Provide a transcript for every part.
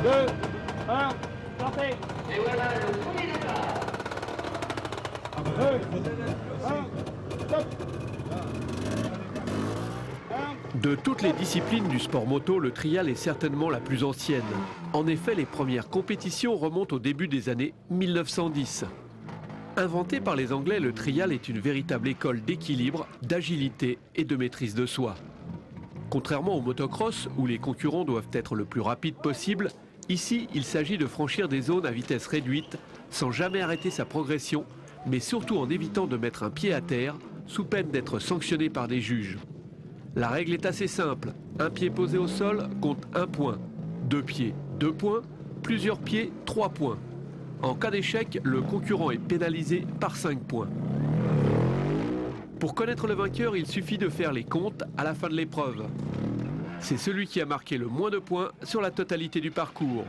2, 1, sortez. Et voilà le premier départ. 2, 1, stop. De toutes les disciplines du sport moto, le trial est certainement la plus ancienne. En effet, les premières compétitions remontent au début des années 1910. Inventé par les Anglais, le trial est une véritable école d'équilibre, d'agilité et de maîtrise de soi. Contrairement au motocross, où les concurrents doivent être le plus rapides possible, ici, il s'agit de franchir des zones à vitesse réduite, sans jamais arrêter sa progression, mais surtout en évitant de mettre un pied à terre, sous peine d'être sanctionné par des juges. La règle est assez simple. Un pied posé au sol compte 1 point. 2 pieds, 2 points. Plusieurs pieds, 3 points. En cas d'échec, le concurrent est pénalisé par 5 points. Pour connaître le vainqueur, il suffit de faire les comptes à la fin de l'épreuve. C'est celui qui a marqué le moins de points sur la totalité du parcours.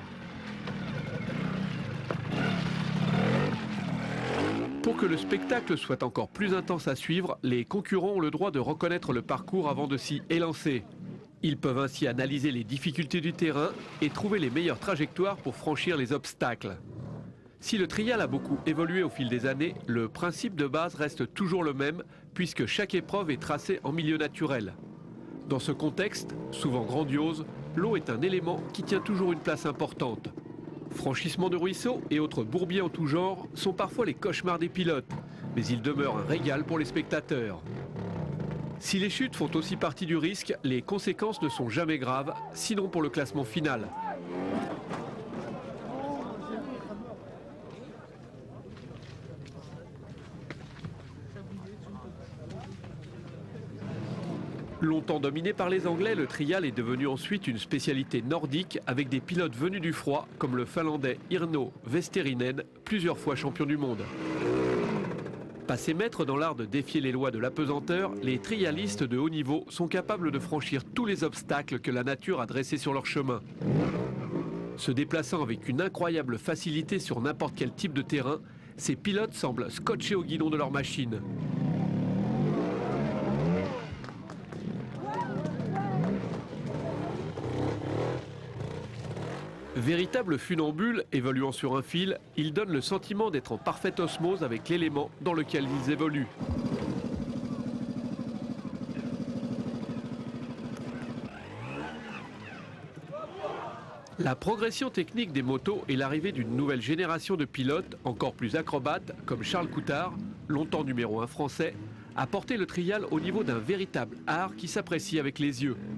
Pour que le spectacle soit encore plus intense à suivre, les concurrents ont le droit de reconnaître le parcours avant de s'y élancer. Ils peuvent ainsi analyser les difficultés du terrain et trouver les meilleures trajectoires pour franchir les obstacles. Si le trial a beaucoup évolué au fil des années, le principe de base reste toujours le même puisque chaque épreuve est tracée en milieu naturel. Dans ce contexte, souvent grandiose, l'eau est un élément qui tient toujours une place importante. Franchissement de ruisseaux et autres bourbiers en tout genre sont parfois les cauchemars des pilotes, mais ils demeurent un régal pour les spectateurs. Si les chutes font aussi partie du risque, les conséquences ne sont jamais graves, sinon pour le classement final. Longtemps dominé par les Anglais, le trial est devenu ensuite une spécialité nordique avec des pilotes venus du froid comme le Finlandais Irno Vesterinen, plusieurs fois champion du monde. Passés maîtres dans l'art de défier les lois de l'apesanteur, les trialistes de haut niveau sont capables de franchir tous les obstacles que la nature a dressés sur leur chemin. Se déplaçant avec une incroyable facilité sur n'importe quel type de terrain, ces pilotes semblent scotchés au guidon de leur machine. Véritable funambule, évoluant sur un fil, ils donnent le sentiment d'être en parfaite osmose avec l'élément dans lequel ils évoluent. La progression technique des motos et l'arrivée d'une nouvelle génération de pilotes, encore plus acrobates, comme Charles Coutard, longtemps numéro 1 français, a porté le trial au niveau d'un véritable art qui s'apprécie avec les yeux.